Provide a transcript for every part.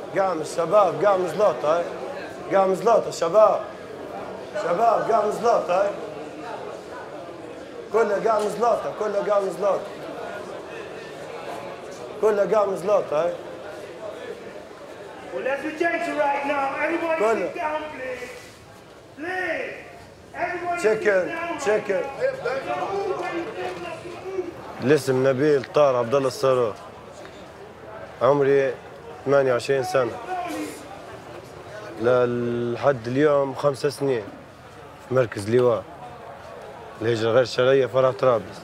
قام الشباب قام زلوطة قام زلوطة شباب قام زلوطة كله قام زلوطة كله قام زلوطة Well, let's attention right now. Everybody sit down, please. Please. Everybody sit down. Chicken. الاسم نبيل طار عبد الله الصاروخ. عمري 28 سنة. لحد اليوم 5 سنين في مركز لواء الهجرة غير الشرعية فرع طرابلس.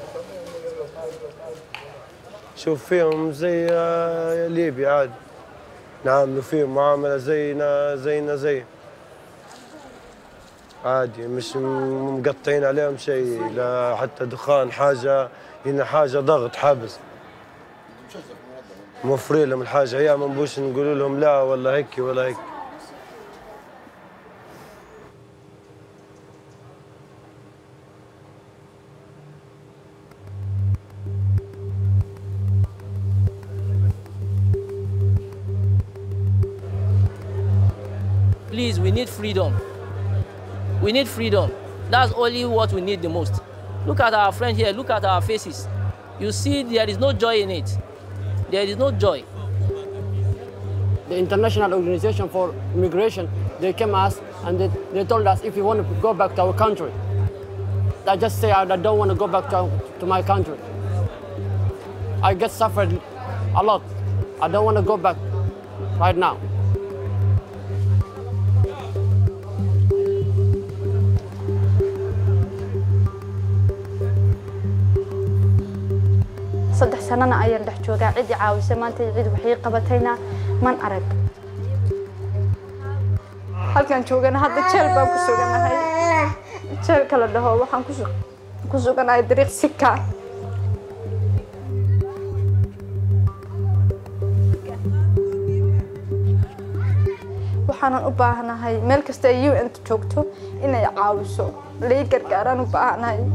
شوف فيهم زي ليبيا عادي. نعملوا فيهم معاملة زينا عادي، مش مقطعين عليهم شيء، لا حتى دخان حاجة هنا حاجة ضغط حبس. موفرين لهم الحاجة هي ما نبوش نقول لهم لا ولا هيك ولا هيك. Please, we need freedom. We need freedom. That's only what we need the most. Look at our friend here, look at our faces. You see there is no joy in it. There is no joy. The International Organization for Immigration, they came us and they told us if we want to go back to our country. I just say I don't want to go back to my country. I get suffered a lot. I don't want to go back right now. صدح سنة أيام دحجوجا عدي عاوزة ما أنت عيد وحي قبتينا من أرد. هل كان شوجنا هذا الشلبة كسوجنا هاي الشلب كلا ده هو وحن كسوجنا هاي طريق سكة. وحنا أباهنا هاي ملك استيو أنت شوكتو إنه يعاوزو ليه كركاران أباهنا هاي.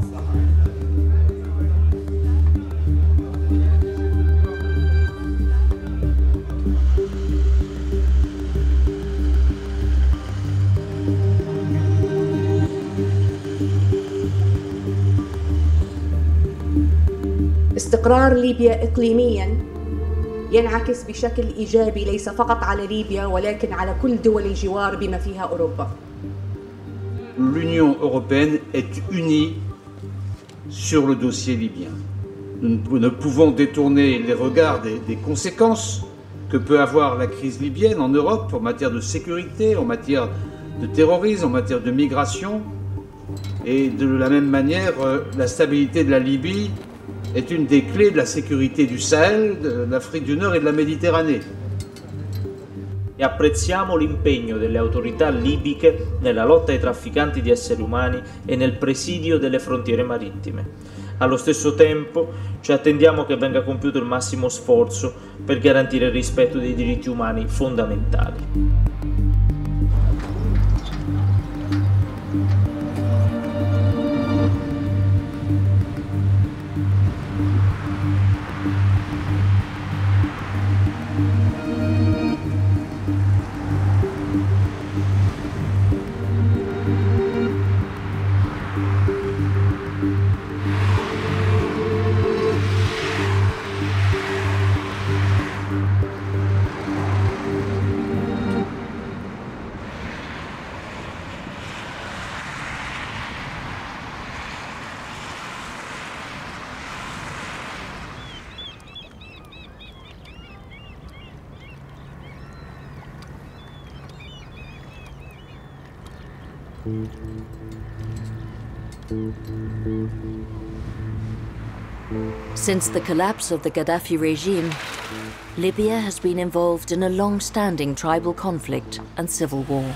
استقرار ليبيا إقليمياً ينعكس بشكل إيجابي ليس فقط على ليبيا ولكن على كل دول الجوار بما فيها أوروبا. L'Union européenne est unie sur le dossier libyen. Nous ne pouvons détourner les regards des conséquences que peut avoir la crise libyenne en Europe en matière de sécurité, en matière de terrorisme, en matière de migration. Et de la même manière, la stabilité de la Libye est une des clés de la sécurité du Sahel, de l'Afrique du Nord et de la Méditerranée. E apprezziamo l'impegno delle autorità libiche nella lotta ai trafficanti di esseri umani e nel presidio delle frontiere marittime. Allo stesso tempo ci attendiamo che venga compiuto il massimo sforzo per garantire il rispetto dei diritti umani fondamentali. Since the collapse of the Gaddafi regime, Libya has been involved in a long-standing tribal conflict and civil war.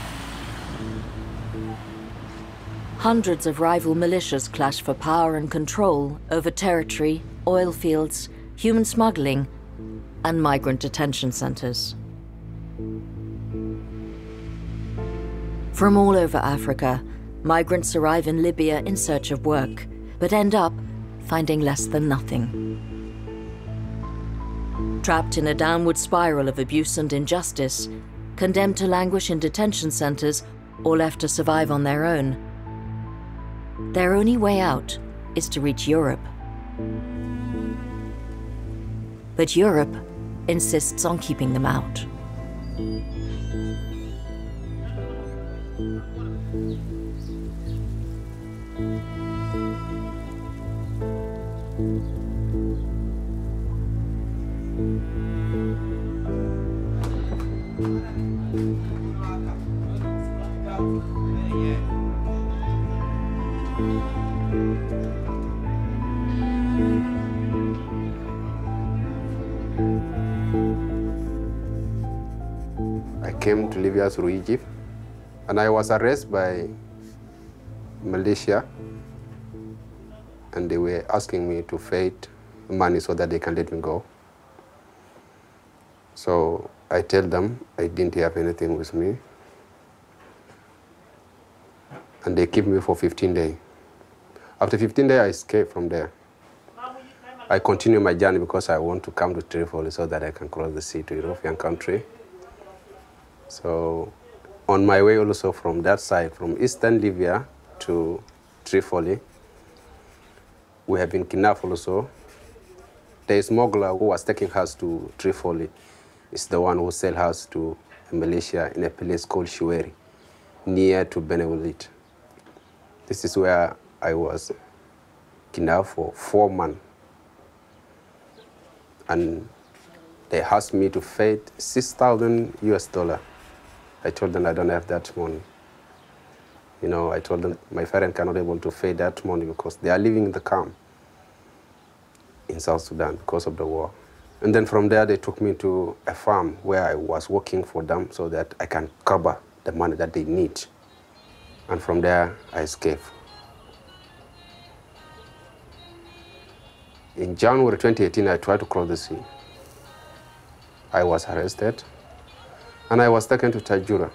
Hundreds of rival militias clash for power and control over territory, oil fields, human smuggling, and migrant detention centers. From all over Africa, migrants arrive in Libya in search of work, but end up finding less than nothing. trapped in a downward spiral of abuse and injustice, condemned to languish in detention centres or left to survive on their own. Their only way out is to reach Europe. But Europe insists on keeping them out. I came to Libya through Egypt, and I was arrested by Malaysia, and they were asking me to pay money so that they can let me go. So I tell them I didn't have anything with me, and they keep me for 15 days. After 15 days, I escaped from there. I continue my journey because I want to come to Tripoli so that I can cross the sea to European country. So on my way also from that side, from eastern Libya to Tripoli, we have been kidnapped also. The smuggler who was taking us to Tripoli is the one who sell us to Malaysia in a place called Shuweri, near to Benewalid. This is where I was kidnapped for 4 months. And they asked me to pay $6,000 US. I told them I don't have that money. You know, I told them my parents cannot able to pay that money because they are living in the camp in South Sudan because of the war. And then from there, they took me to a farm where I was working for them so that I can cover the money that they need. And from there, I escaped. In January 2018, I tried to cross the sea. I was arrested, and I was taken to Tajura.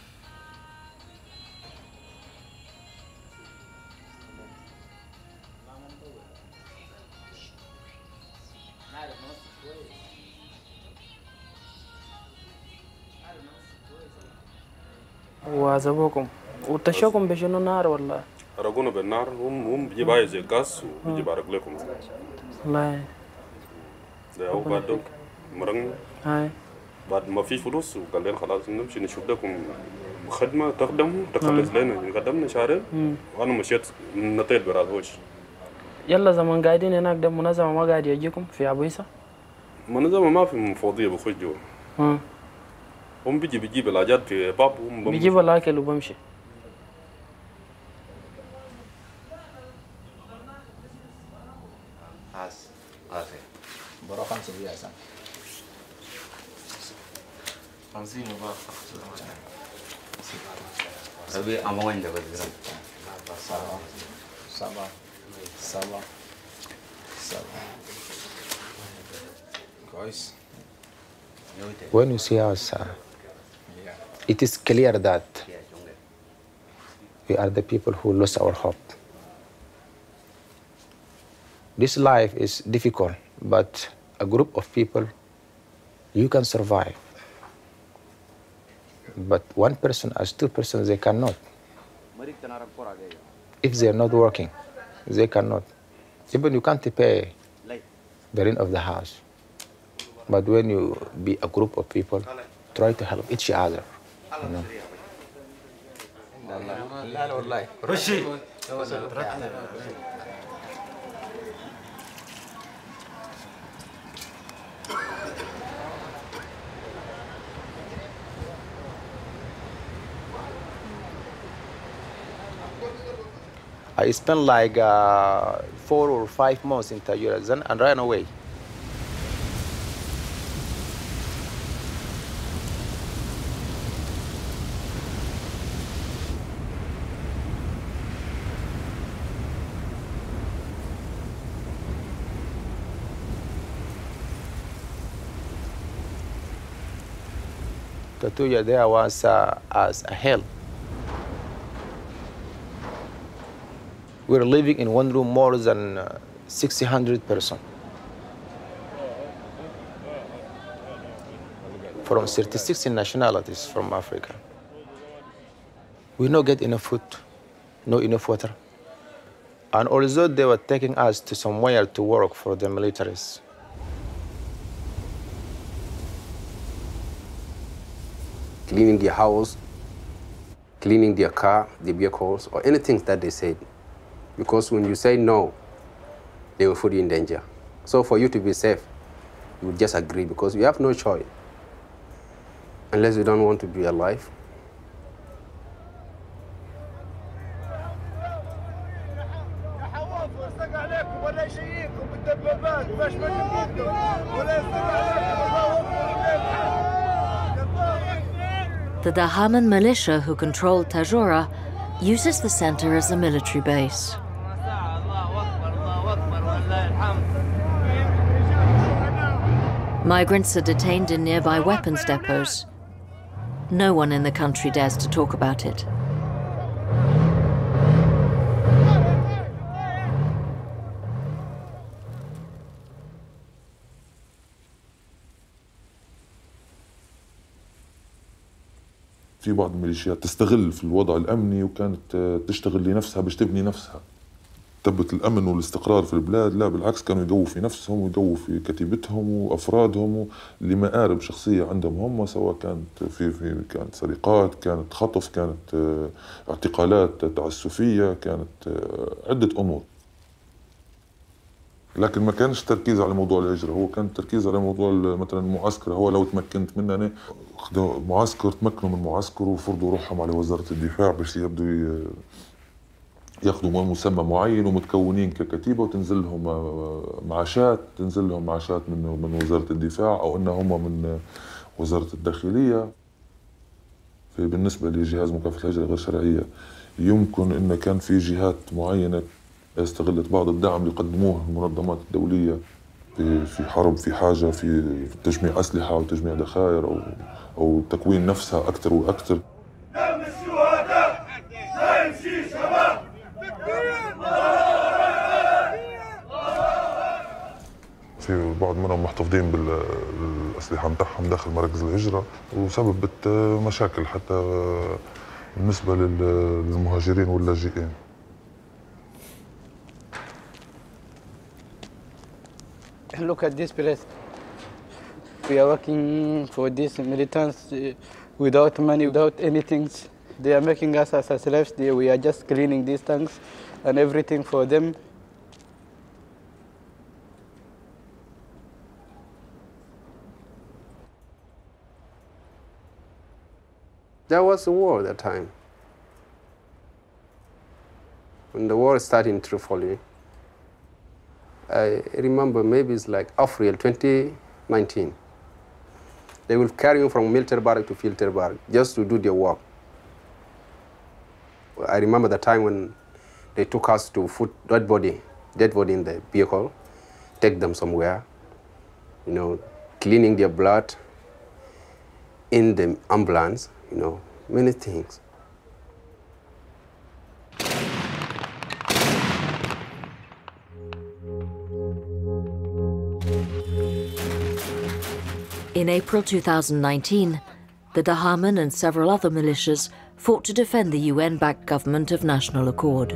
وعذبوكم وتشوكم بشنو نار ولا؟ رقونا بالنار هم بيجيب هاي زي غاز وبيجيب رجلكم. والله. ده هو بعد مرن. هاي. بعد ما فيش فلوس وقال لنا خلاص نمشي نشوف لكم خدمة تخدموا تخلص لنا قدمنا شهرين وأنا مشيت نطيت برا الوجه. يلا زمان قاعدين هناك ده منظمة ما قاعد يجيكم في أبويسة؟ منظمة ما في مفوضية بخش جوا. هم بيجيب الحاجات في باب هم بيجيب الأكل وبمشي. برا 5 ريال سنة 50 وباقي أبي أموين ده بدرا 7 كويس. When you see us, it is clear that we are the people who lost our hope. This life is difficult, but a group of people, you can survive. But one person as 2 persons, they cannot. If they're not working, they cannot. Even you can't pay the rent of the house. But when you be a group of people, try to help each other. You know? I spent like 4 or 5 months in Tajura and ran away. Tatuya there was as a hell. We were living in one room more than 600 persons. from 36 nationalities from Africa. We don't get enough food, no enough water. And although they were taking us to somewhere to work for the militaries, cleaning their house, cleaning their car, their vehicles, or anything that they said. Because when you say no, they will put you in danger. So for you to be safe, you would just agree because you have no choice. Unless you don't want to be alive. The Dahaman militia who controlled Tajura uses the center as a military base. Migrants are detained in nearby weapons depots. No one in the country dares to talk about it. في بعض الميليشيات تستغل في الوضع الأمني وكانت تشتغل لنفسها باش تبني نفسها. تثبت الأمن والاستقرار في البلاد، لا بالعكس كانوا يقووا في نفسهم ويقووا في كتيبتهم وأفرادهم لمآرب شخصية عندهم هم، سواء كانت كانت سرقات، كانت خطف، كانت اعتقالات تعسفية، كانت عدة أمور. لكن ما كانش تركيز على موضوع الهجرة، هو كان التركيز على موضوع مثلا المعسكر. هو لو تمكنت منه أنا خدوا معسكر، تمكنوا من معسكر وفرضوا روحهم على وزارة الدفاع باش يبدوا ياخذوا مسمى معين ومتكونين ككتيبة وتنزل لهم معاشات، من وزارة الدفاع أو إن هم من وزارة الداخلية. بالنسبة لجهاز مكافحة الهجرة غير شرعية يمكن إن كان في جهات معينة استغلت بعض الدعم اللي قدموه المنظمات الدولية في حرب، في حاجة في تجميع أسلحة أو تجميع ذخائر أو تكوين نفسها أكثر وأكثر. دم الشهداء لا يمشي شباب. في بعض منهم محتفظين بالأسلحة متاعهم داخل مراكز الهجرة وسببت مشاكل حتى بالنسبة للمهاجرين واللاجئين. Look at this place. We are working for these militants without money, without anything. They are making us as slaves. We are just cleaning these tanks and everything for them. There was a war at that time. When the war started in Tripoli, I remember maybe it's like April 2019. They will carry you from military barrack to filter barrack just to do their work. I remember the time when they took us to put dead body in the vehicle, take them somewhere, cleaning their blood in the ambulance, many things. In April 2019, the Dahaman and several other militias fought to defend the UN-backed government of national accord.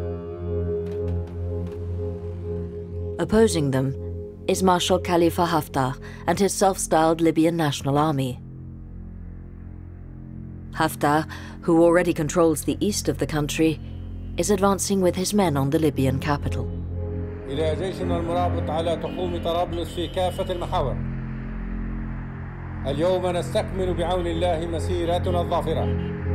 Opposing them is Marshal Khalifa Haftar and his self-styled Libyan National Army. Haftar, who already controls the east of the country, is advancing with his men on the Libyan capital. إلى جيشنا المرابط على تخوم طرابلس في كافة المحاور. اليوم نستكمل بعون الله مسيرتنا الظافرة.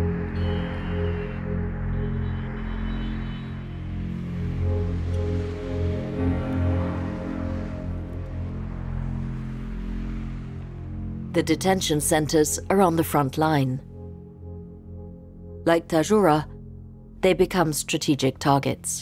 The detention centers are on the front line. Like Tajura, they become strategic targets.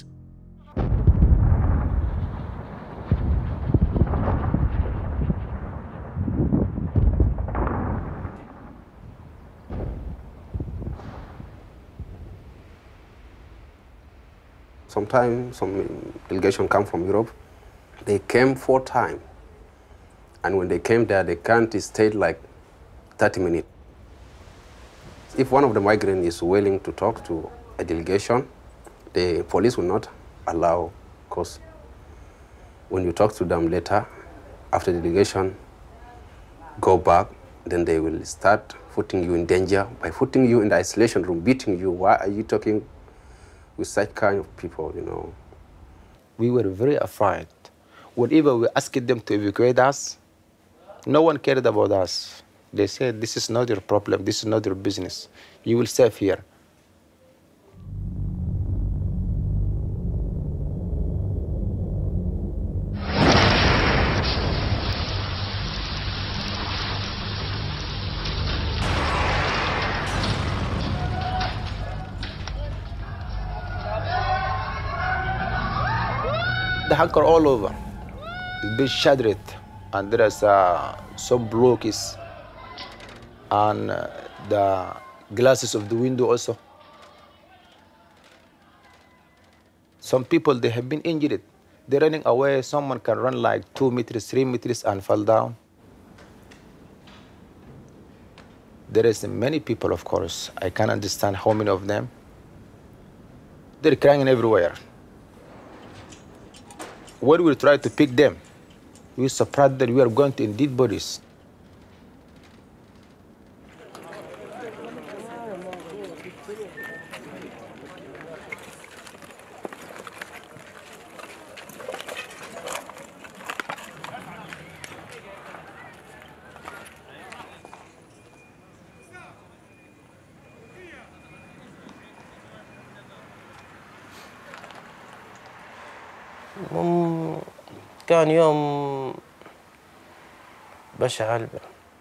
Sometimes some delegation come from Europe. They came 4 times. And when they came there, they can't stay like 30 minutes. If one of the migrants is willing to talk to a delegation, the police will not allow, because when you talk to them later, after the delegation go back, then they will start putting you in danger by putting you in the isolation room, beating you. Why are you talking with such kind of people, you know? We were very afraid. Whenever we asked them to evacuate us, no one cared about us. They said, this is not your problem, this is not your business. You will save here. The hangar all over. It's been shattered, and there is some blocks, and the glasses of the window also. Some people, they have been injured. They're running away. Someone can run like 2 meters, 3 meters and fall down. There is many people, of course. I can't understand how many of them. They're crying everywhere. When we try to pick them, we're surprised that we are going to indeed bodies. كان يوم بشع هلبة.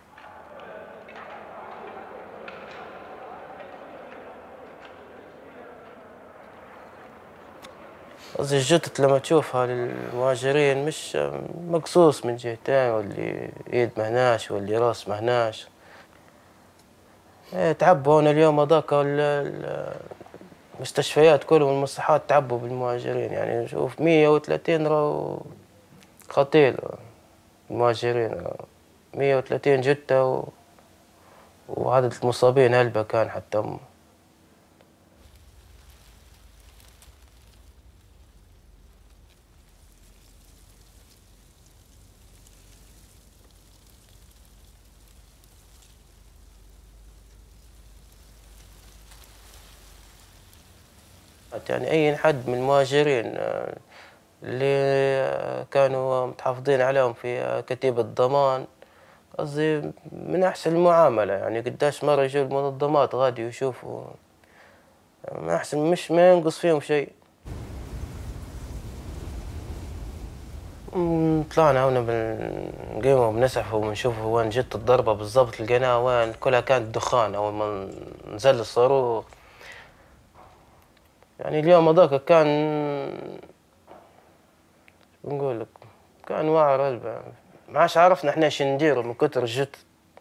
قصدي الجثث لما تشوفها للمهاجرين مش مقصوص من جهتين، واللي ايد مهناش واللي راس مهناش. تعبوا هنا اليوم هذاك المستشفيات كلهم والمصحات تعبوا بالمهاجرين، يعني شوف 130 راهو قتيل المهاجرين، 130 جثة وعدد المصابين هلبة كان حتى. يعني أي حد من المهاجرين اللي كانوا متحافظين عليهم في كتيبة ضمان، قصدي من أحسن المعاملة. يعني قداش مرة يجوا المنظمات غادي يشوفوا من أحسن، مش ما ينقص فيهم شيء. طلعنا هنا بنقيموا بنسعفوا وبنشوفوا وين جت الضربة بالضبط، لقيناها وين كلها كانت دخان أول ما نزل الصاروخ. يعني اليوم هذاك كان نقول لك كان وعر هلبة، ما عادش عرفنا احنا ايش نديروا من كتر الجثث.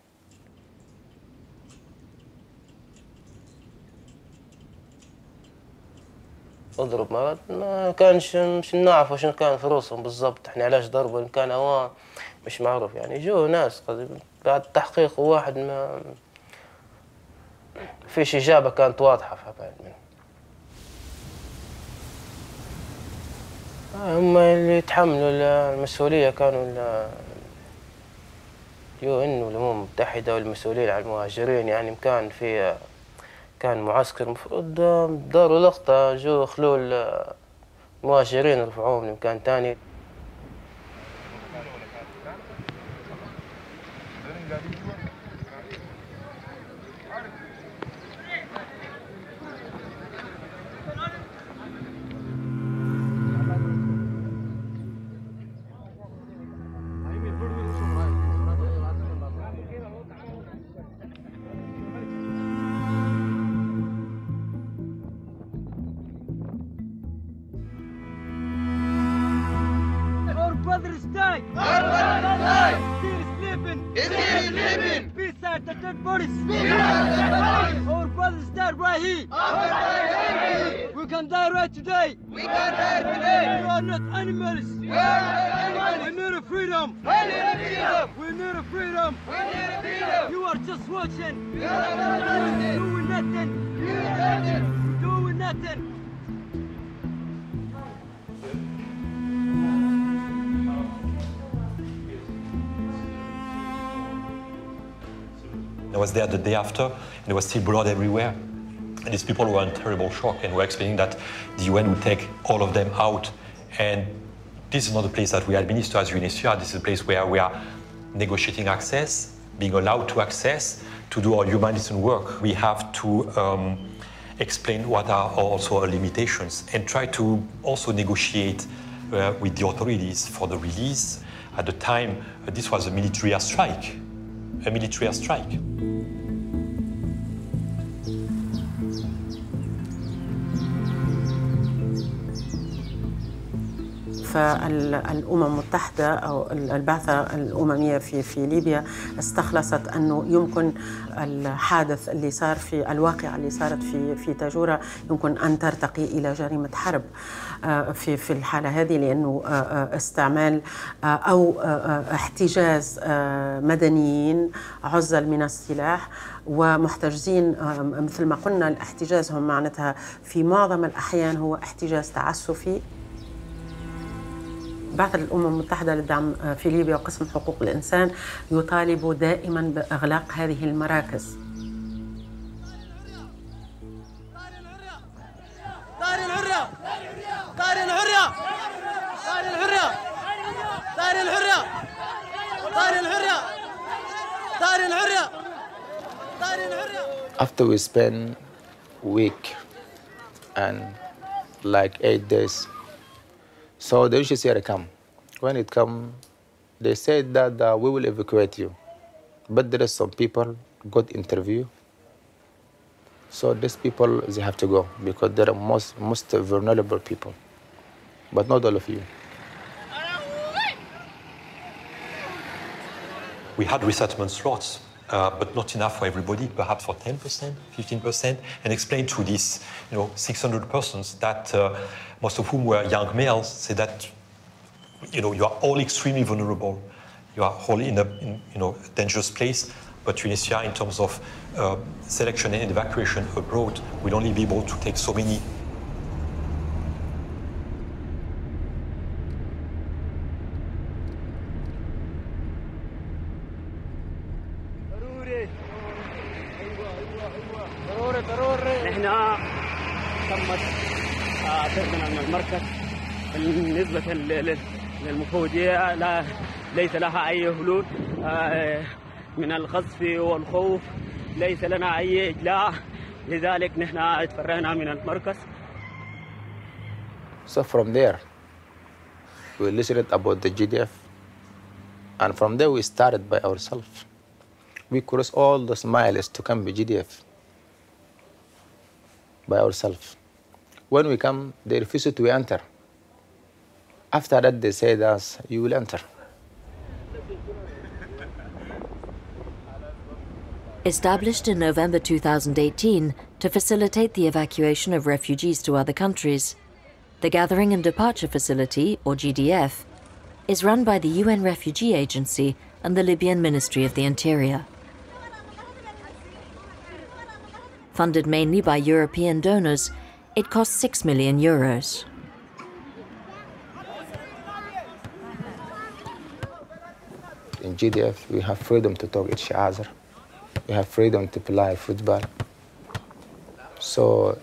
اضرب مرات ما كانش مش نعرفوا شنو كان في روسهم بالضبط، احنا علاش ضربوا إن كان هو مش معروف. يعني جو ناس بعد التحقيق واحد ما فيش إجابة كانت واضحة فبعد منه. هم اللي يتحملوا المسؤولية كانوا UN والأمم المتحدة والمسؤولين على المهاجرين. يعني كان معسكر المفروض داروا لقطة، جو خلوا المهاجرين رفعوهم لمكان تاني. brothers died. Our brothers died. Still sleeping. Still sleeping. Beside the dead bodies. Beside the dead bodies. Our brothers died right here. Our brothers died right here. We can die right today. We can die today. We are not animals. We are not animals. We need a freedom. We need a freedom. We need a freedom. We need a freedom. You are are just watching. Doing nothing. Doing nothing. I was there the day after, and there was still blood everywhere. And these people were in terrible shock and were explaining that the UN would take all of them out. And this is not a place that we administer as UNHCR. This is a place where we are negotiating access, being allowed to access, to do our humanitarian work. We have to explain what are also our limitations and try to also negotiate with the authorities for the release. At the time, this was a military airstrike. A military airstrike. فالأمم المتحدة أو البعثة الأممية في ليبيا استخلصت أنه يمكن الحادث اللي صار في الواقعة اللي صارت في تاجورة يمكن أن ترتقي إلى جريمة حرب في الحالة هذه، لأنه استعمال أو احتجاز مدنيين عزل من السلاح ومحتجزين. مثل ما قلنا الاحتجاز هم معناتها في معظم الأحيان هو احتجاز تعسفي. بعثة الأمم المتحدة للدعم في ليبيا وقسم حقوق الإنسان يطالب دائما بإغلاق هذه المراكز. After we spend a week and like 8 days, so the UNHCR come. When it come, they said that we will evacuate you. But there is some people got interview. So these people, they have to go because they're most vulnerable people. But not all of you. We had resettlement slots, but not enough for everybody, perhaps for 10%, 15%, and explained to these 600 persons that most of whom were young males, say that you are all extremely vulnerable. You are all in a dangerous place, but UNHCR, in terms of selection and evacuation abroad, will only be able to take so many. تهدنا من المركز بالنسبة للمفوضية ليس لها أي حلول من القذف والخوف، ليس لنا أي إجلاء، لذلك نحن تفرغنا من المركز. So from there, we listened about the GDF, and from there we started by ourselves. We crossed all those miles to come to GDF by ourselves. When we come, they refused to enter. After that, they said us, you will enter. Established in November 2018 to facilitate the evacuation of refugees to other countries, the Gathering and Departure Facility, or GDF, is run by the UN Refugee Agency and the Libyan Ministry of the Interior. Funded mainly by European donors, it costs 6 million euros. In GDF, we have freedom to talk each other. We have freedom to play football. So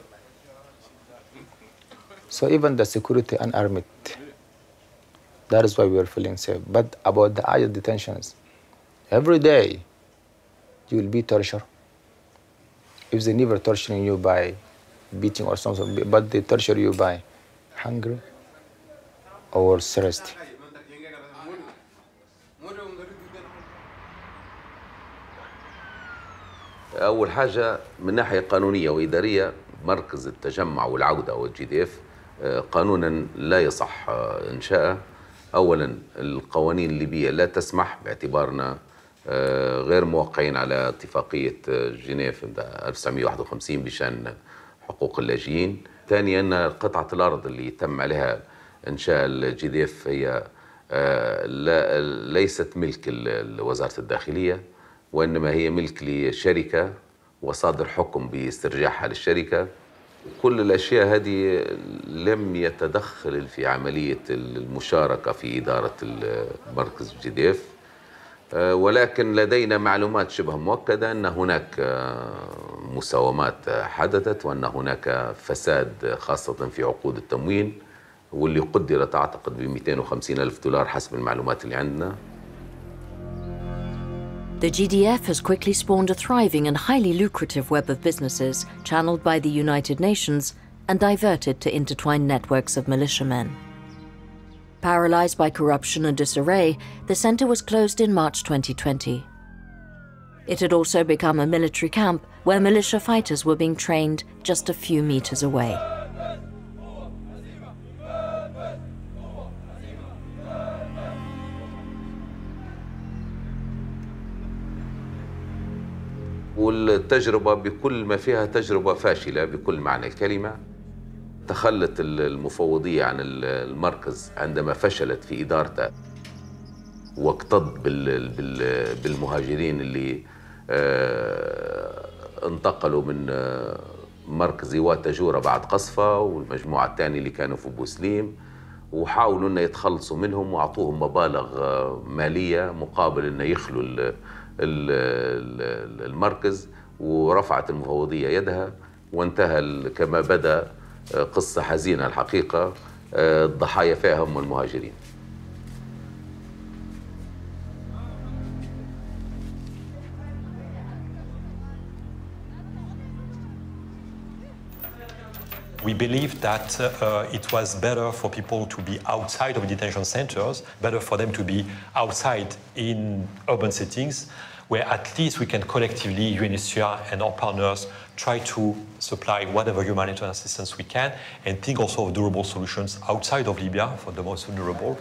even the security unarmed, that is why we are feeling safe. But about the IS detentions, every day you will be tortured. If they never torturing you by beating or something, but they torture you by hunger or thirst. أول حاجة من ناحية قانونية وإدارية، مركز التجمع والعودة أو الGDF قانونا لا يصح إنشاءه. أولا القوانين الليبية لا تسمح باعتبارنا غير موقعين على اتفاقية جنيف 1951 بشأن حقوق اللاجئين. ثانيا أن قطعة الأرض اللي تم عليها إنشاء الGDF هي ليست ملك وزارة الداخلية، وإنما هي ملك لشركة وصادر حكم باسترجاعها للشركة. كل الأشياء هذه لم يتدخل في عملية المشاركة في إدارة مركز جديف، ولكن لدينا معلومات شبه مؤكدة أن هناك مساومات حدثت، وأن هناك فساد خاصة في عقود التموين، واللي قدرت أعتقد ب 250,000 دولار حسب المعلومات اللي عندنا. The GDF has quickly spawned a thriving and highly lucrative web of businesses channeled by the United Nations and diverted to intertwined networks of militiamen. Paralyzed by corruption and disarray, the center was closed in March 2020. It had also become a military camp where militia fighters were being trained just a few meters away. والتجربة بكل ما فيها تجربة فاشلة بكل معنى الكلمة. تخلت المفوضية عن المركز عندما فشلت في إدارته، واكتض بالمهاجرين اللي انتقلوا من مركز إيوات تاجورة بعد قصفة، والمجموعة الثانية اللي كانوا في بوسليم، وحاولوا أن يتخلصوا منهم وأعطوهم مبالغ مالية مقابل أن يخلوا المركز، ورفعت المفوضية يدها، وانتهى كما بدأ قصة حزينة الحقيقة. الضحايا فيها هم المهاجرين. We believed that it was better for people to be outside of detention centers, better for them to be outside in urban settings, where at least we can collectively, UNHCR and our partners, try to supply whatever humanitarian assistance we can, and think also of durable solutions outside of Libya for the most vulnerable.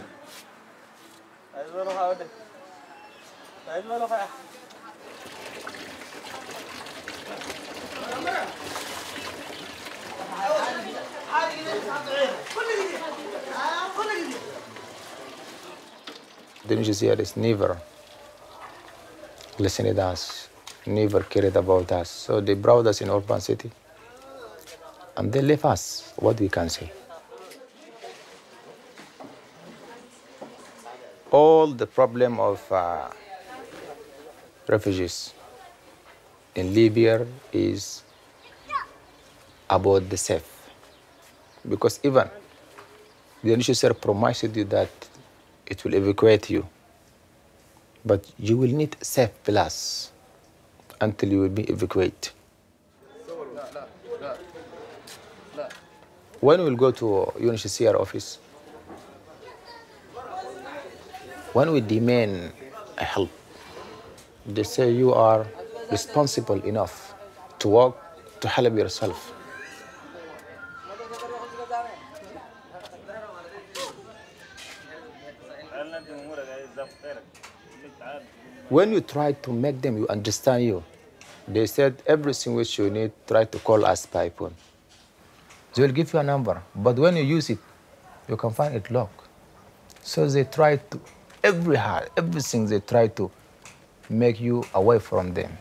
The UNHCR is never listened to us, never cared about us. So they brought us in urban city, and they left us. What we can say? All the problem of refugees in Libya is about the safe, because even the UNHCR promised you that it will evacuate you, but you will need safe place until you will be evacuated. When we will go to UNHCR office, when we demand help, they say you are responsible enough to work to help yourself. When you try to make them you understand you, they said everything which you need, try to call us by phone. They will give you a number, but when you use it, you can find it locked. So they try to, everything they try to make you away from them.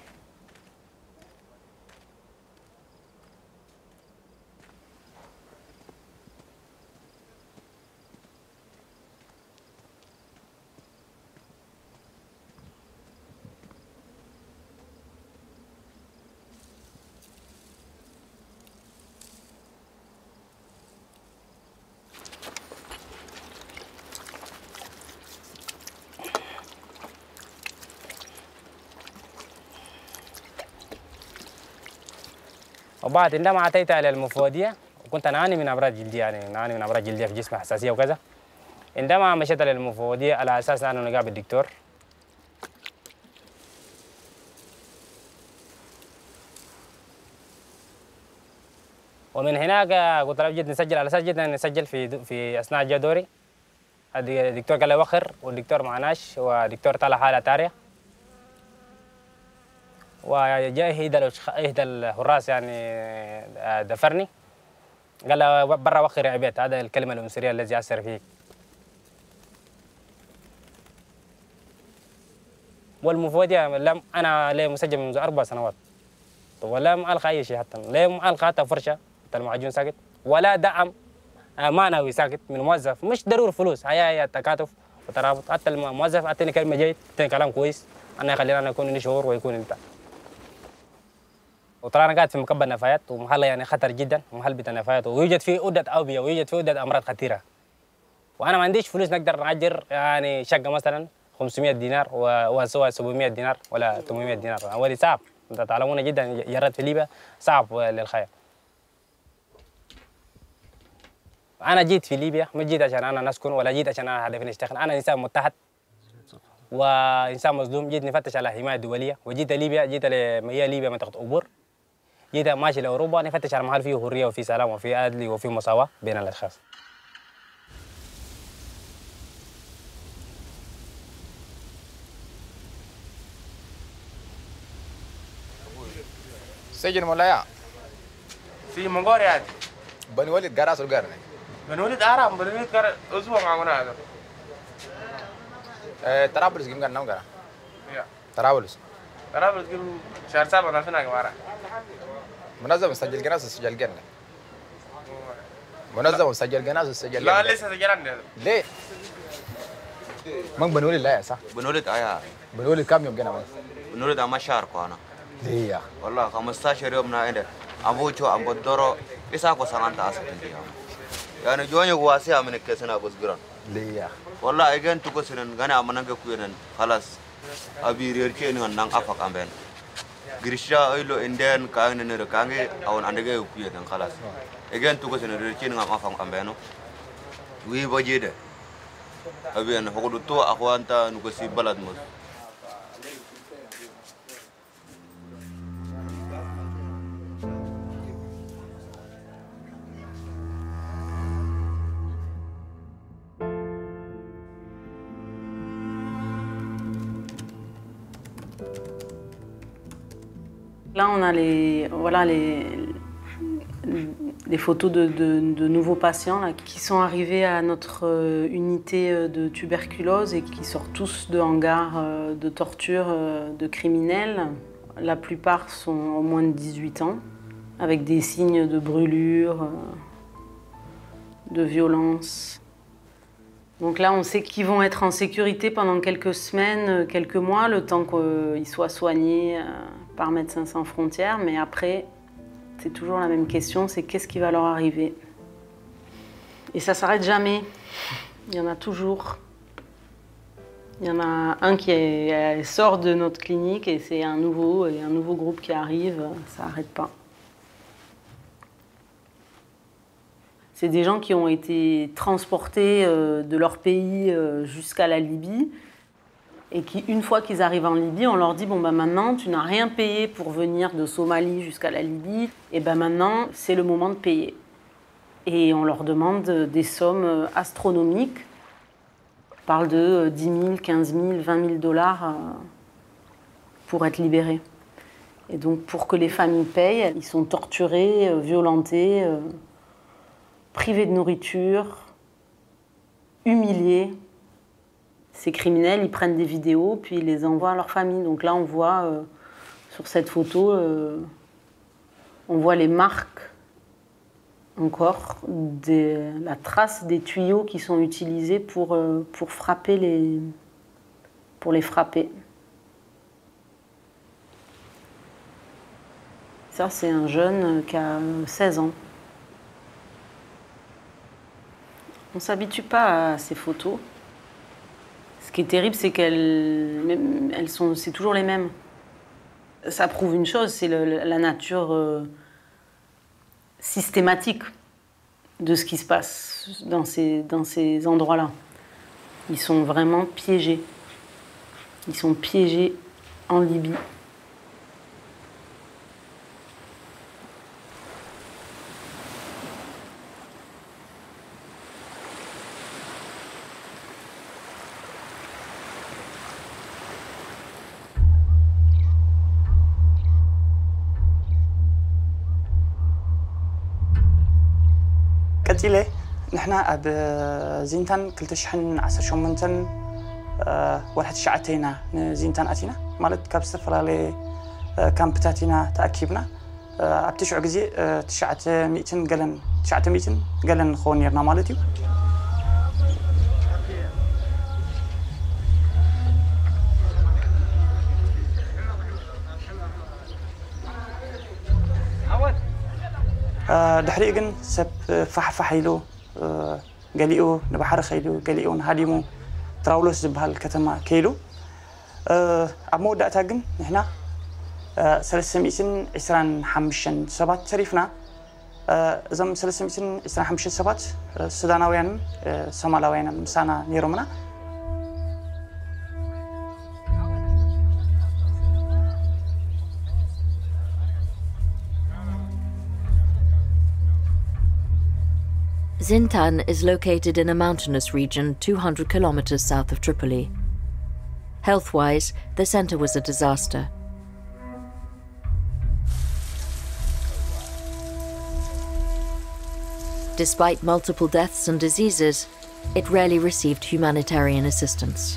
وبعد عندما أتيت إلى المفوضية كنت نعاني من أمراض جلدية، يعني نعاني من أمراض جلدية في جسمي، حساسية وكذا. عندما مشيت إلى المفوضية على أساس أنه نقابل الدكتور، ومن هناك قلت له جيت نسجل على أساس جيت نسجل في أثناء جاء دوري. الدكتور قال لي وخر، والدكتور معناش، ودكتور طلع حالة طارئة. وجاء إحدى الحراس يعني دفرني، قال له برا وخر يا عبيد، هذا الكلمة العنصرية التي أثر فيك. والمفوضية لم أنا لي مسجل منذ 4 سنوات ولم ألقى أي شيء، حتى لم ألقى حتى فرشة حتى المعجون ساكت ولا دعم معنوي ساكت من موظف. مش ضروري فلوس، هي تكاتف وترابط. حتى الموظف أعطيني كلمة جيد، أعطيني كلام كويس، أنا يخليني أنا يكون لي شعور ويكون انت. وطلعنا قاعد في مكبة نفايات ومحل يعني خطر جدا، محل بتاع نفايات، ويوجد فيه عدة أوبية ويوجد فيه عدة أمراض خطيرة. وأنا ما عنديش فلوس نقدر نأجر يعني شقة مثلا 500 دينار وسوى 700 دينار ولا 800 دينار. أولي صعب، أنت تعلمون جدا جرد في ليبيا صعب للخير. أنا جيت في ليبيا ما جيت عشان أنا نسكن ولا جيت عشان أنا هدفي نشتغل، أنا إنسان متحد وإنسان مظلوم. جيت نفتش على حماية دولية وجيت ليبيا، جيت هي ليبيا منطقة أوبور، جيت ماشي لأوروبا نفتش على محل فيه حرية وفيه سلام وفيه عدل وفيه مساواة بين الأشخاص. سجن مولايا في منغوري عادي بني ولد قراص القرن بني ولد أعرف بني ولد قرن أسبوع معنا هذا طرابلس كم كان نام قرا طرابلس كم شهر 7 2000 كمارا منظم سجل جناز سجل جنة منظم سجل جناز سجل لا لسه سجلنا ليه من بني ولد لا يا صح بني ولد آية بني ولد كم يوم جنا بني ولد أما شهر كوانا ليه يا والله 15 يوم نايده أبوچو أم بدرو إساكو سانتا أسكتي يعني جوني واسع من الكسنا بس جران ليه يا والله أجن تكسرن غنا أمانك كوينن خلاص أبي ريركي إنه نang apa kamben Grisha أيلو إندن كأن نير كأنge أون أندعه كوينن خلاص أجن تكسرن ريركي nang apa kambeno وي بجيده أبي أنا هقول تو أخوان تا نكسي بلد مس Là, on a les photos de nouveaux patients là, qui sont arrivés à notre unité de tuberculose et qui sortent tous de hangars de torture de criminels. La plupart sont au moins de 18 ans, avec des signes de brûlure, de violence. Donc là, on sait qu'ils vont être en sécurité pendant quelques semaines, quelques mois, le temps qu'ils soient soignés par Médecins sans frontières. Mais après, c'est toujours la même question, c'est qu'est-ce qui va leur arriver. Et ça ne s'arrête jamais. Il y en a toujours. Il y en a un qui sort de notre clinique et c'est un nouveau groupe qui arrive. Ça n'arrête pas. C'est des gens qui ont été transportés de leur pays jusqu'à la Libye et qui, une fois qu'ils arrivent en Libye, on leur dit « Bon, ben maintenant, tu n'as rien payé pour venir de Somalie jusqu'à la Libye, et ben maintenant, c'est le moment de payer. » Et on leur demande des sommes astronomiques. On parle de 10 000, 15 000, 20 000 dollars pour être libérés. Et donc, pour que les familles payent, ils sont torturés, violentés, privés de nourriture, humiliés. Ces criminels, ils prennent des vidéos, puis ils les envoient à leur famille. Donc là, on voit sur cette photo, on voit les marques encore, la trace des tuyaux qui sont utilisés pour frapper pour les frapper. Ça, c'est un jeune qui a 16 ans. On ne s'habitue pas à ces photos. Ce qui est terrible, c'est c'est toujours les mêmes. Ça prouve une chose, c'est la nature systématique de ce qui se passe dans ces endroits-là. Ils sont vraiment piégés. Ils sont piégés en Libye. قتيلة نحن أب زينتان كلتشحن 18 ورحت شعتينا زينتان أتينا مالت كابستر فلالي كامبتاتينا تأكيبنا أبتشع جزي تشعت ميتين قلن خونيرنا مالتي دحريقن سب فحيلو قليو نبحر خيلو قليو نهاديمو تراولوس زبهال كتما كيلو أمود أتاقن نحنا سلسميسن إسران حمشن سبات سريفنا زم سلسميسن إسران حمشن سبات سوداناويان سومالاويان مسانا نيرومنا Zintan is located in a mountainous region 200 kilometers south of Tripoli. Health-wise, the center was a disaster. Despite multiple deaths and diseases, it rarely received humanitarian assistance.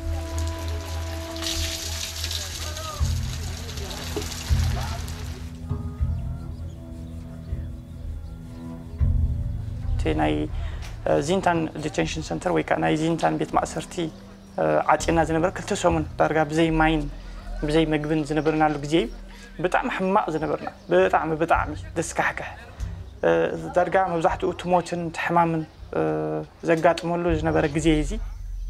ناي زينتان ديتنشن سنتر ويكا ناي زينتان بيت مأسرتي عاطينا زنبر كلتا سومن دارغا بزي ماين بزي مغبن زنبرنا لو بزي بطعم حماق زنبرنا بطعم دسكحكح دارغا مبزحتو تموتن تحمامن زغاطملو زنبر غزي يزي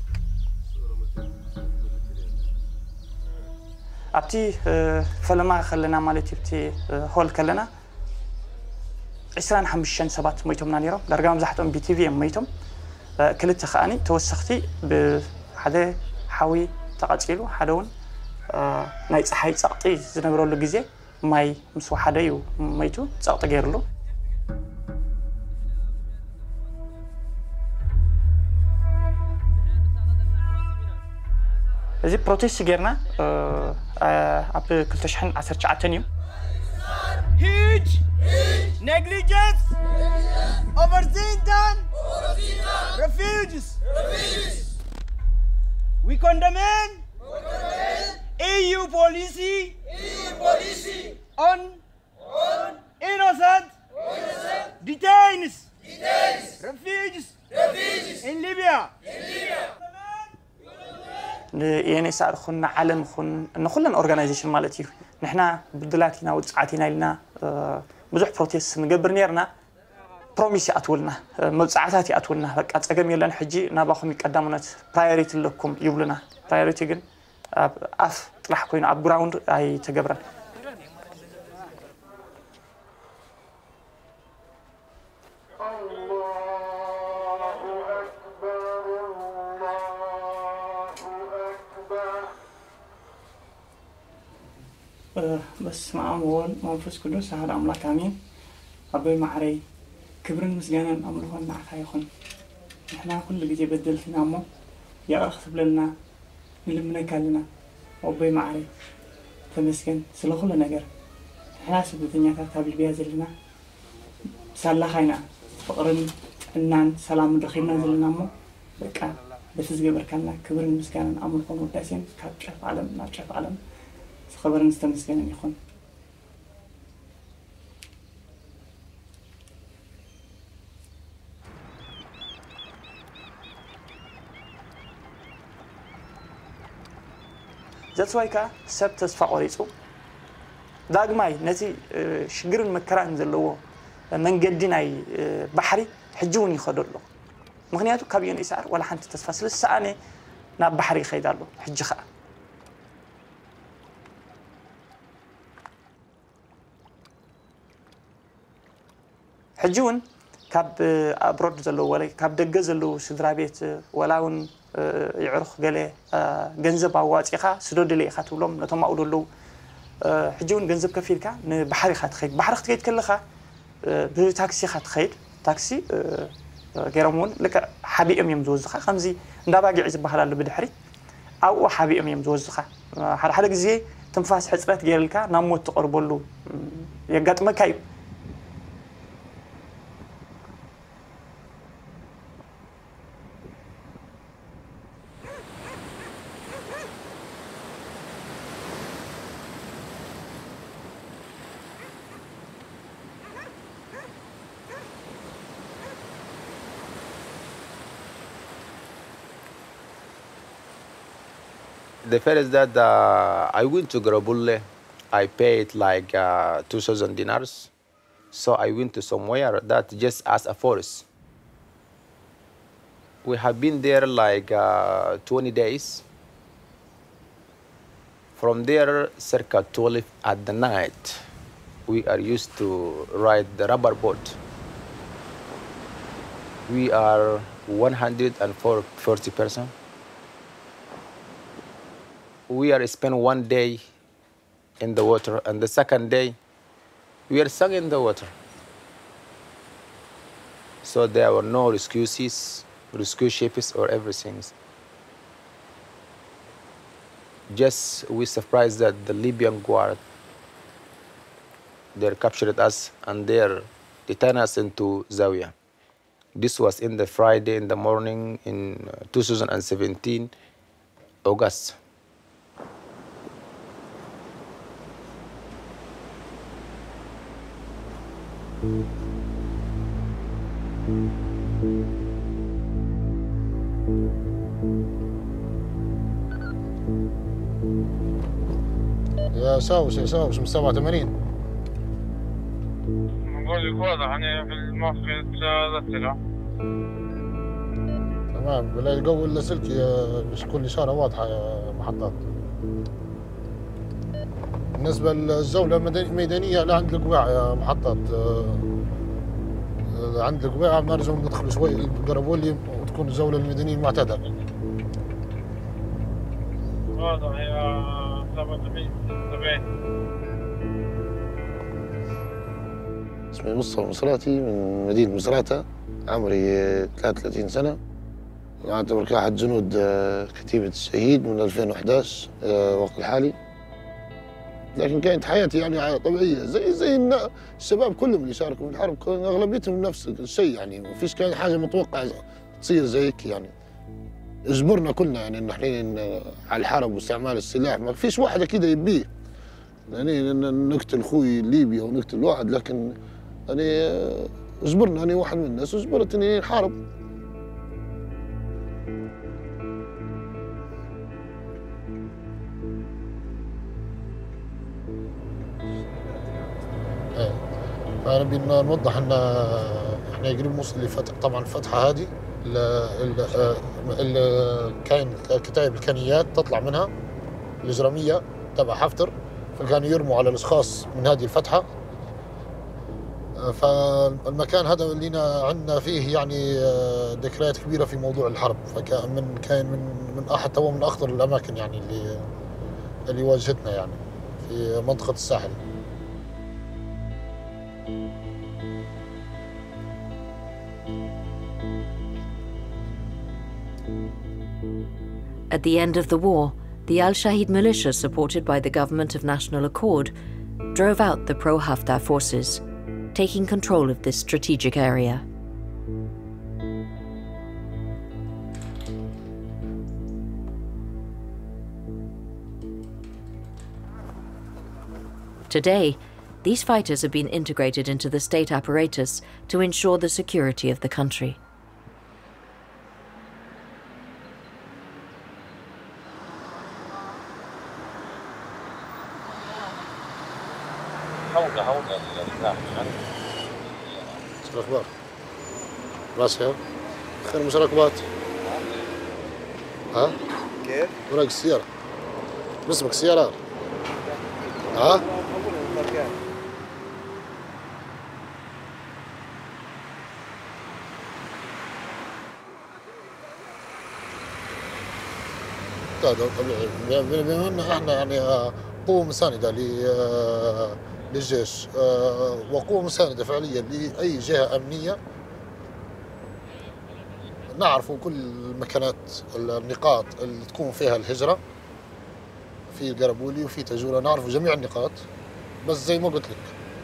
ابتي فلما خلنا مالتي بتي هول كلنا 25 سبات ميتهم نانيرو درجة مزحتهم بي تي في ميتهم كلت خاني توسختي بحدا حوي تقاتيلو حدون ناي صحي صقطي زنبرولو غزي ماي مسو حدا يو ميتو صقط غيرلو ازي بروتيست غيرنا اب كلتشحن 19 يوم Huge negligence over Zintan refugees. We condemn EU policy on innocent detainees refugees in Libya. يعني صار خن علم خن إنه كلنا أورجانيزيشن مالتي نحنا بدلاتنا وتصعاتنا لنا بزح بروتيست نقبر نيرنا بروميسي أتولنا متصعاتي أتولنا بق أتقدم يلنا حجي نباخم يقدمونات برايوريتي لكم يبلنا برايوريتي جن أف طلع كوين أب جراوند أي تجبرن بس معهم هون منفس كله سهل أملاك آمين أبوي معري كبرن مسجانا أملهون معك هايخون نحنا كل جدي بدلتنا أمو يا أخذ بلنا نلمنا كلنا أبوي معري تمسكن سلخوا لنا جر نحنا سبتني كتاب البيع زلنا سلا خينا فقرن النان سلام دخيلنا زلنا أمو بكا بس جبر كنا كبرن مسجانا أملهون وداسين كاتشف عالم ناتشف عالم خبر نستمسكن يخون ذات وايكا سبت تصفى قريصو داغماي نتي شجر المكران زلوه من قدناي بحري حجون يخدلو مغنياتو كابيون يسعر ولا حنت تصفى سلسانه نا بحري خيدالو حج خا حجون كاب أبرد زلو ولا كاب دقة زلو سدرابيت ولاون يعرخ قاله جنزب عوات إخا سدود اللي إخا تولم نتوما أقولوا حجون جنزب كفيل كا بحري خات خيد بحر خت كل خا بتاكسي خات خيد تاكسي غيرمون لك حبي أم يمزوز خا خمزي ندابع عز بحر اللي بدحري أو حبي أم يمزوز خا حلقة زي تنفاس حسرات جيل كا نموت تقربوا يقط مكايب The first that I went to Garabulle, I paid like 2,000 dinars. So I went to somewhere that just as a forest. We have been there like 20 days. From there, circa 12 at the night, we are used to ride the rubber boat. We are 140 persons. We are spent 1 day in the water, and the second day, we are sunk in the water. So there were no rescue ships or everything. Just we surprised that the Libyan guard, they captured us and they returned us into Zawiya. This was in the Friday in the morning in 2017, August. يا ساوس من 87. نقول لك واضح أنا في الموقع ذاتنا. تمام بلا الجو اللاسلكي كل إشارة واضحة يا محطات. بالنسبة للزولة ميدانية لعند القواع يا محطات. عند القواع بنرجع ندخل شوي القربولي وتكون الزولة الميدانية المعتادة. واضح يا 70. اسمي مصطفى مصراتي من مدينة مصراتة، عمري 33 سنة، أعتبر كأحد جنود كتيبة الشهيد من 2011 وقت الحالي. لكن كانت حياتي يعني طبيعية زي الشباب كلهم اللي شاركوا في الحرب، أغلبيتهم نفس الشيء يعني، ما فيش كان حاجة متوقعة تصير زي هيك يعني. اجبرنا كلنا يعني إن احنا على الحرب واستعمال السلاح، ما فيش واحد كده يبيه يعني نقتل خوي ليبيا ونقتل واحد، لكن يعني اجبرنا، أنا واحد من الناس اجبرت إني نحارب. فنبي نوضح ان احنا قريب نوصل لفتح، طبعا الفتحه هذه كاين كتائب الكنيات تطلع منها الاجراميه تبع حفتر، فكانوا يرموا على الاشخاص من هذه الفتحه. فالمكان هذا اللي عندنا فيه يعني ذكريات كبيره في موضوع الحرب، كان من احد من اخطر الاماكن يعني اللي واجهتنا يعني في منطقه الساحل. At the end of the war, the Al-Shahid militia, supported by the Government of National Accord, drove out the pro-Haftar forces, taking control of this strategic area. Today, these fighters have been integrated into the state apparatus to ensure the security of the country. شو الأخبار؟ راسها خير مش راكبات؟ ها؟ كيف؟ وراك السيارة باسمك السيارة؟ ها؟ طبيعي بما ان احنا يعني قوة مساندة للجيش وقوة مساندة فعليا لأي جهة أمنية، نعرفوا كل المكانات النقاط اللي تكون فيها الهجرة في القربولي وفي تجورة، نعرفوا جميع النقاط. بس زي ما قلت لك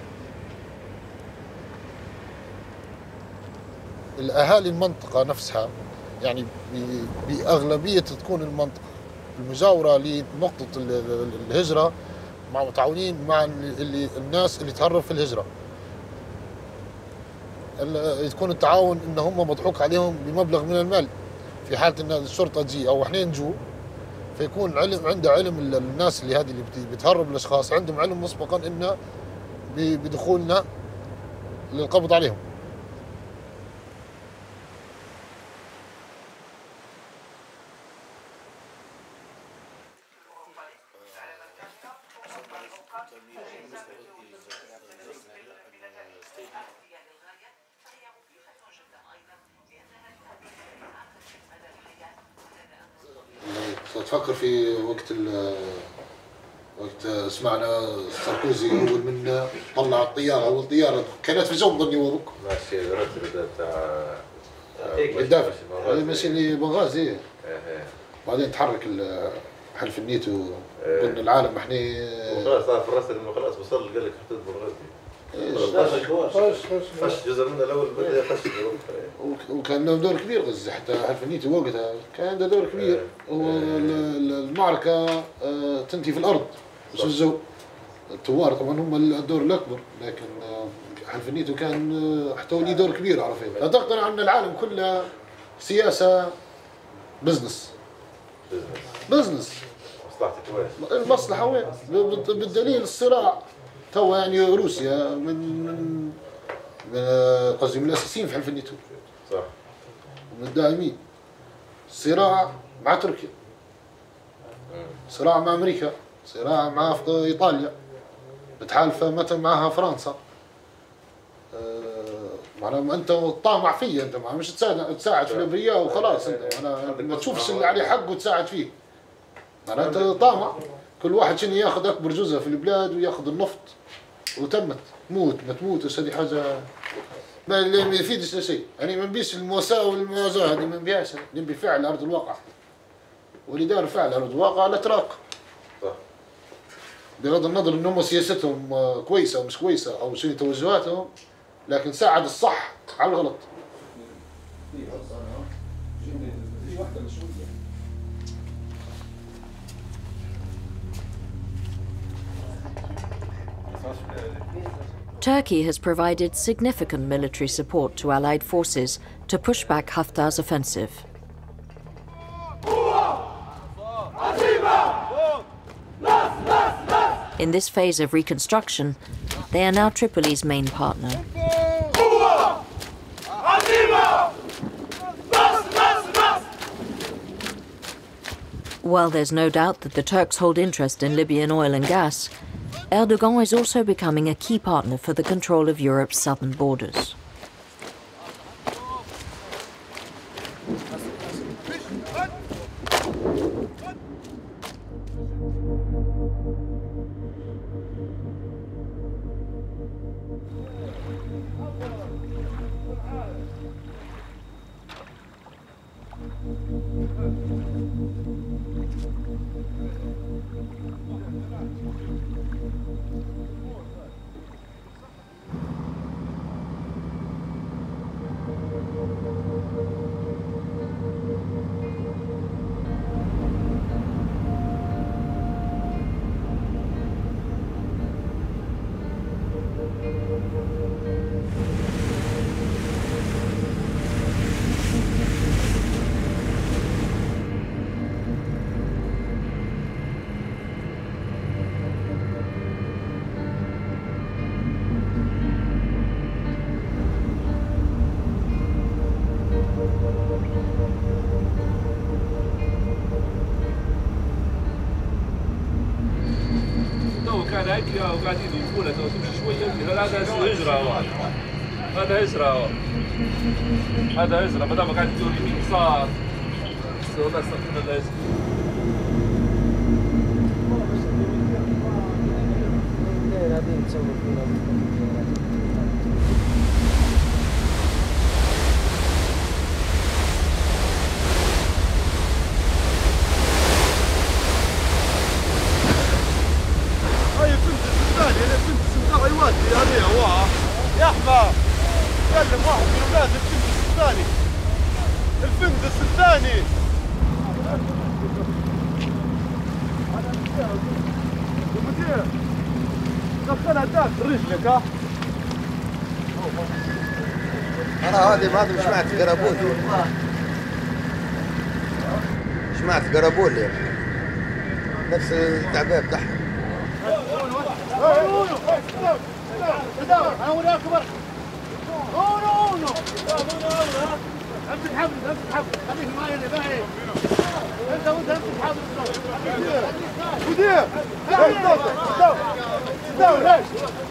الأهالي المنطقة نفسها يعني بأغلبية تكون المنطقة المجاورة لنقطة الهجرة مع متعاونين مع الناس اللي تهرب في الهجرة، يكون التعاون ان هم مضحوك عليهم بمبلغ من المال في حالة ان الشرطة تجي او احنا نجو، فيكون عنده علم الناس اللي بتهرب الاشخاص عندهم علم مسبقا انه بدخولنا للقبض عليهم. تفكر في وقت سمعنا ساركوزي اول من طلع الطياره، اول طياره كانت في جو ظني وضوك ماشي الرتب تاع قدافي هذا ماشي اللي بنغازي. بعدين تحرك حلف النيتو قلنا العالم احنا خلاص صار في الرسل انه خلاص وصل قال لك حدود بنغازي فش جزء منه الاول بدا يفش وكان له دور كبير غزه، حتى حلف النيتو وقتها كان عنده دور كبير. والمعركه تنتهي في الارض مش في الجو. الثوار طبعا هم الدور الاكبر، لكن حلف النيتو كان حتى ولي دور كبير. عرفت لا تقتنع ان العالم كله سياسه بزنس المصلحه وين؟ بالدليل الصراع تو يعني روسيا من قصدي من الاساسيين في حلف الناتو صح ومن الداعمين. صراع مع تركيا، صراع مع امريكا، صراع مع ايطاليا متحالفه مثلا معها فرنسا. معناها انت طامع فيه، انت مش تساعد في الابرياء وخلاص. انت ما تشوفش اللي عليه حق وتساعد فيه. معناها انت طامع، كل واحد شنو ياخذ اكبر جزء في البلاد وياخذ النفط وتمت. موت ما تموتش هذه حاجه ما يفيدش شيء. يعني ما نبيش المواساه والموازاه، هذه ما نبيهاش. نبي فعل على ارض الواقع، واللي دار فعل على ارض الواقع الاتراك. صح. بغض النظر انهم سياستهم كويسه او مش كويسه او شنو توجهاتهم، لكن ساعد الصح على الغلط. Turkey has provided significant military support to Allied forces to push back Haftar's offensive. In this phase of reconstruction, they are now Tripoli's main partner. While there's no doubt that the Turks hold interest in Libyan oil and gas, Erdogan is also becoming a key partner for the control of Europe's southern borders. وقاعدين يجيبونه تمشي شويه هذا هجره هذا هجره هذا هجره ما دام قاعد تدور يمين يسار والله استغفر الله يا احمد كلم واحد من اولاد الفندس الثاني الفندس الثاني المدير دخلها تحت رجلك ها انا هذه سمعت قربول سمعت قربول نفس التعبئه بتاعهم. امسك حبل امسك حبل خليك معايا انا باهي انت وانت امسك حبل مدير استوى ليش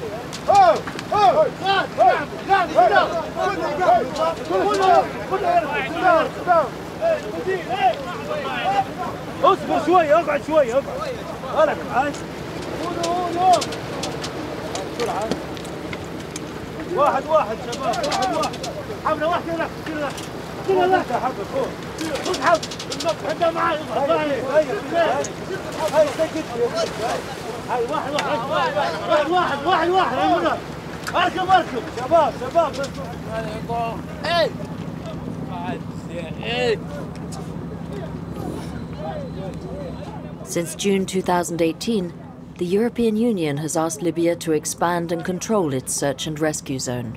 اصبر شوي اقعد شوي اقعد هلك عايش واحد واحد شباب واحد حبل واحده لك كلها لك حبل فوق خذ حبل انت معي هاي سكت هاي واحد اركب شباب Since June 2018, the European Union has asked Libya to expand and control its search and rescue zone.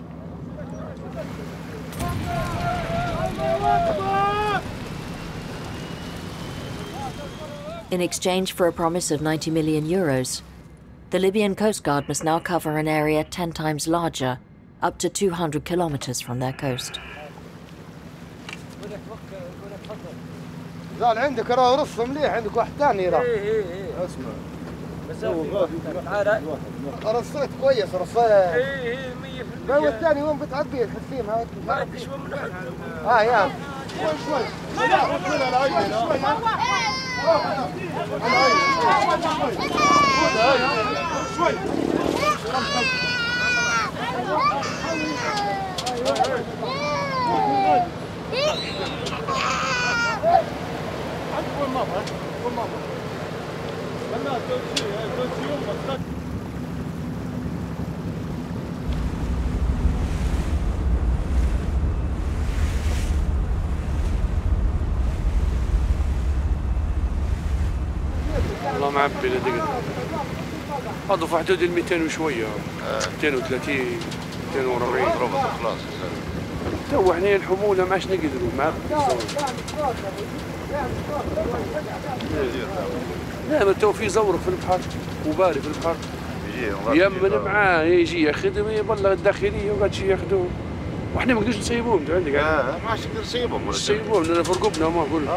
In exchange for a promise of 90 million euros, the Libyan Coast Guard must now cover an area 10 times larger, up to 200 kilometers from their coast. زال عندك راه رص مليح عندك واحد ثاني راه اسمع رصيت كويس رصيت 100% والثاني وين بتعبيه الحسيم هاي ما شوي من يا شوي والله معبي لدقن هذا في حدود ال 200 وشويه 230 240 خلاص تو احنا الحموله ما عادش نقدروا معبي لا ما تو في زورق في البحر وباري في البحر يمن معاه يجي ياخذهم يبلغ الداخليه وقعد شي ياخذوه واحنا ما نقدرش نسيبوهم انت عندك ما عادش نقدر نسيبهم نسيبوهم لان في رقبنا ما نقول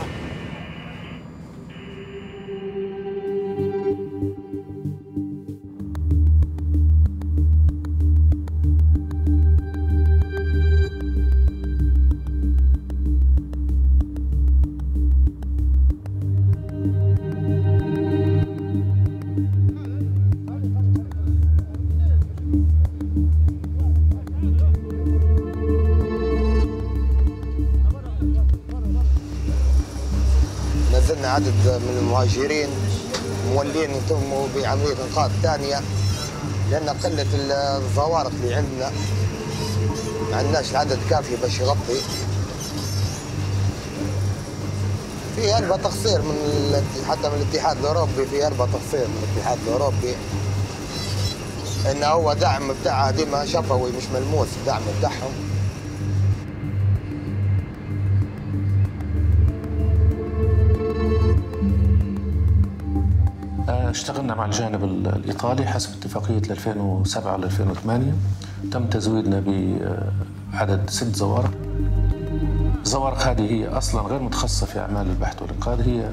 نزلنا عدد من المهاجرين مولين يتموا بعملية إنقاذ ثانية لأن قلة الزوارق اللي عندنا ما عندناش العدد كافي باش يغطي. في هربة تقصير حتى من الاتحاد الأوروبي، في هربة تقصير من الاتحاد الأوروبي إنه هو دعم بتاعه ديما شفوي مش ملموس الدعم بتاعهم. اشتغلنا مع الجانب الإيطالي حسب اتفاقية 2007 ل 2008. تم تزويدنا بعدد 6 زوارق. الزوارق هذه هي أصلاً غير متخصصة في أعمال البحث والإنقاذ، هي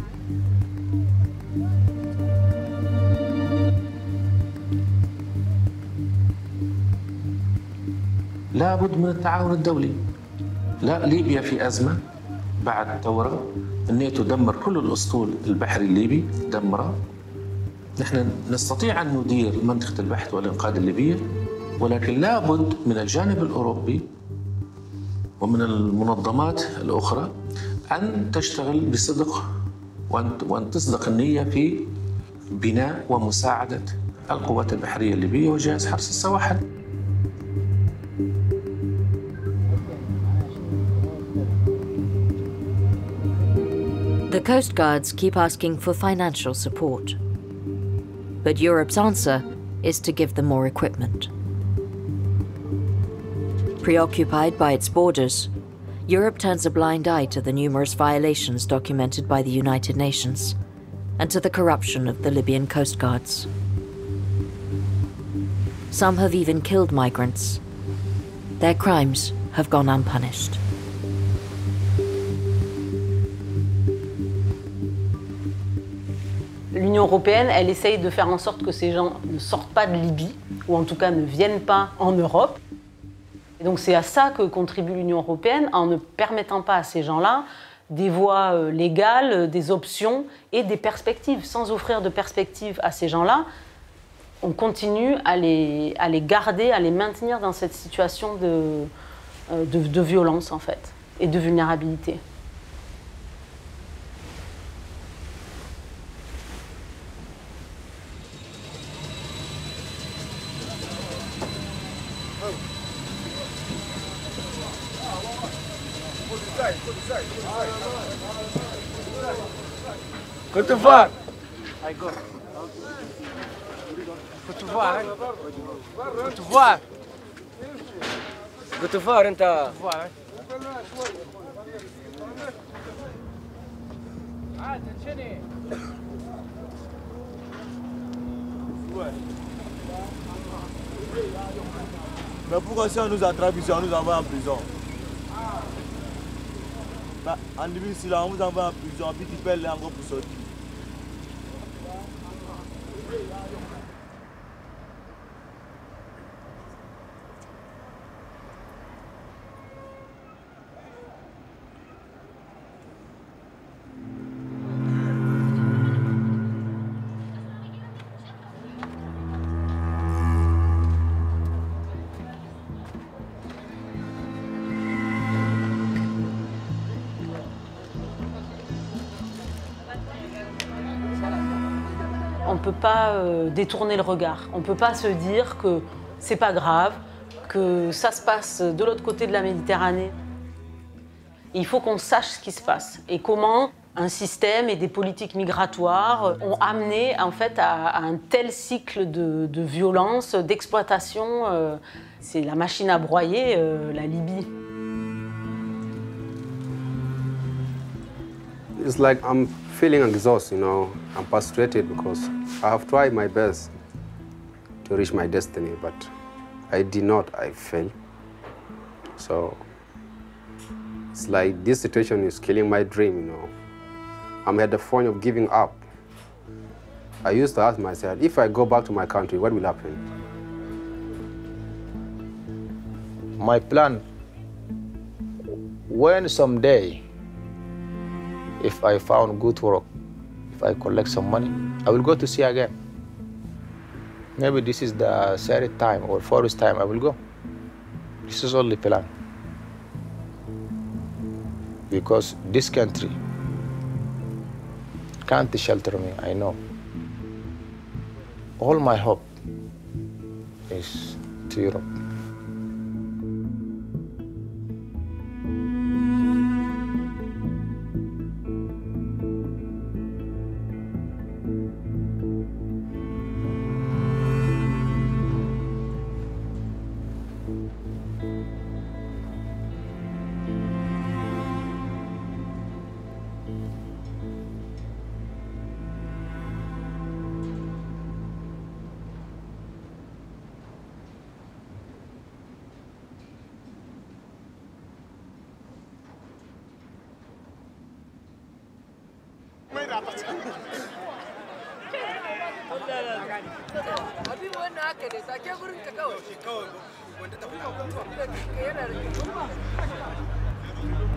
لابد من التعاون الدولي. لا، ليبيا في أزمة بعد الثورة، الناتو دمر كل الأسطول البحري الليبي، دمره. نحن نستطيع أن ندير منطقة البحث والإنقاذ الليبية، ولكن لابد من الجانب الأوروبي ومن المنظمات الأخرى أن تشتغل بصدق وأن تصدق النية في بناء ومساعدة القوات البحرية الليبية وجهاز حرس السواحل. The Coast Guards keep asking for financial support, but Europe's answer is to give them more equipment. Preoccupied by its borders, Europe turns a blind eye to the numerous violations documented by the United Nations and to the corruption of the Libyan coast guards. Some have even killed migrants. Their crimes have gone unpunished. L'Union européenne, elle essaye de faire en sorte que ces gens ne sortent pas de Libye, ou en tout cas ne viennent pas en Europe. Et donc c'est à ça que contribue l'Union européenne, en ne permettant pas à ces gens-là des voies légales, des options et des perspectives. Sans offrir de perspectives à ces gens-là, on continue à les garder, à les maintenir dans cette situation de violence, en fait, et de vulnérabilité. كنت فار كنت فار انت Mais pourquoi si on nous attrape ici, on nous envoie en prison? En Libye, si là, on vous envoie en prison, puis tu payes les encore pour sortir. On ne peut pas détourner le regard. On ne peut pas se dire que c'est pas grave, que ça se passe de l'autre côté de la Méditerranée. Il faut qu'on sache ce qui se passe et comment un système et des politiques migratoires ont amené en fait à un tel cycle de violence, d'exploitation. C'est la machine à broyer, la Libye. It's like I'm feeling exhausted, you know. I'm frustrated because I have tried my best to reach my destiny, but I did not. I failed. So it's like this situation is killing my dream, you know. I'm at the point of giving up. I used to ask myself, if I go back to my country, what will happen? My plan, when someday, if I found good work, if I collect some money, I will go to sea again. Maybe this is the third time or fourth time I will go. This is only plan. Because this country can't shelter me, I know. All my hope is to Europe.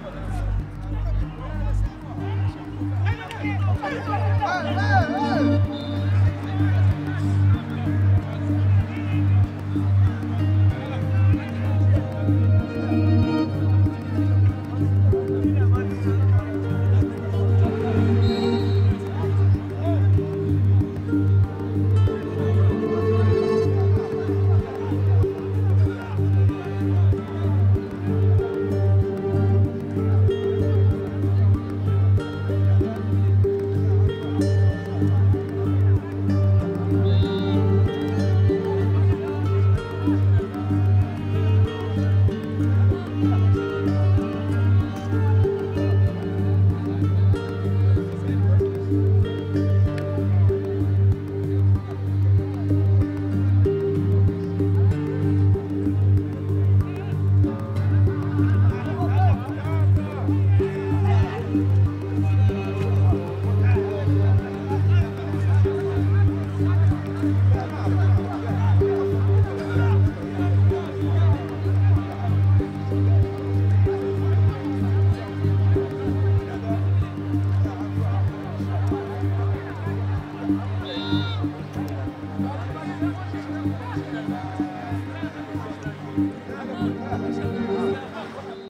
Hey, hey, hey!